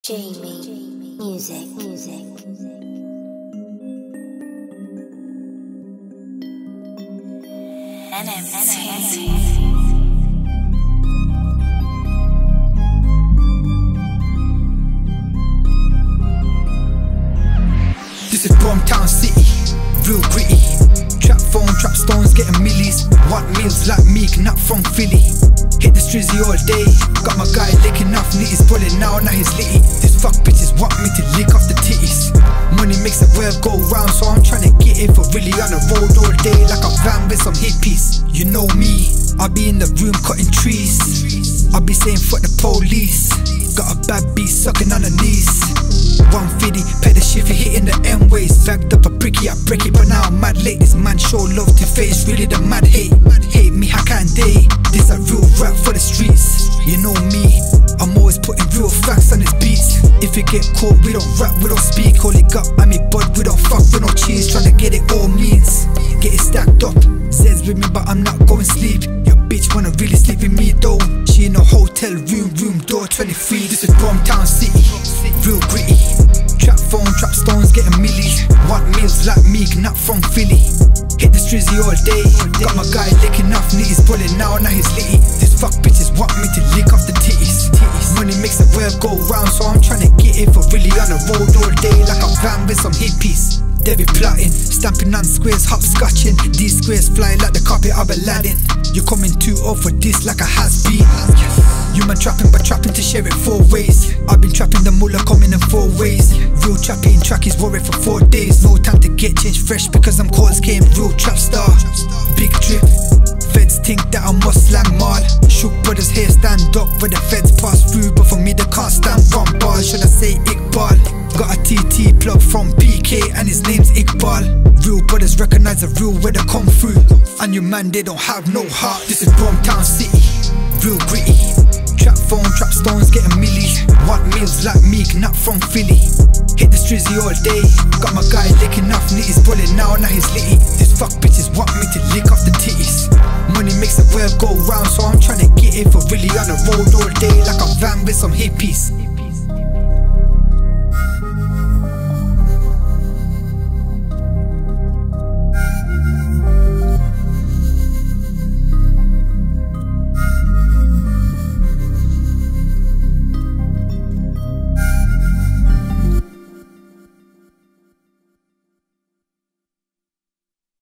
Jamie Music. This is Bromtown City, real gritty. Trap phone, trap stones, getting millies. Want meals like me, not from Philly. Hit the strizzy all day. Got my guy licking off nitties, pulling now he's litty. These fuck bitches want me to lick off the titties. Money makes the world go round, so I'm trying to get it for really on the road all day like a van with some hippies. You know me, I'll be in the room cutting trees. I'll be saying fuck the police. Got a bad beat sucking on the knees. 150, pay the shift, hitting the M-ways. Bagged up a bricky, I break it, but now I'm mad late. This man show love to face, really the mad hate. Hate me, how can they? This a real rap for the streets. You know me, I'm always putting real facts on these beats. If you get caught, we don't rap, we don't speak. All it got, I'm a bud, we don't fuck with no cheese. Tryna get it all means, get it stacked up. Zed's with me, but I'm not going sleep. Your bitch wanna really sleep with me though. She in a hotel room, room door 23. This is Bromtown City, real gritty. Trap phone, trap stones, getting millies. Want meals like me, not from Philly. Hit the strizzy all day. Got my guy licking off nitties, pulling now he's litty. These fuck bitches want me to lick off the titties. Money makes the world go round, so I'm trying to get it for really on the road all day like a van with some hippies. They be plotting, stamping on squares, hopscotching. These squares fly like the carpet of Aladdin. You're coming too old for this like a has-been. You man trapping, but trapping to share it 4 ways. I've been trapping, the mullah coming in 4 ways. Real trapping, trackies worried for 4 days. No time to get changed fresh because I'm calls came real trap star. Big drip, feds think that I must slang mal. Shook brothers here stand up where the feds pass through, but for me they can't stand one ball. Should I say Iqbal? Got a TT plug from PK and his name's Iqbal. Real brothers recognize the real where they come through. And you man, they don't have no heart. This is Bromtown City, real gritty. Trap phone, trap stones, getting millies. Want meals like me, not from Philly. Hit the strizzy all day. Got my guy licking off nitties, pulling now he's litty. These fuck bitches want me to lick off the titties. Money makes the world go round, so I'm trying to get it for really on the road all day like a van with some hippies.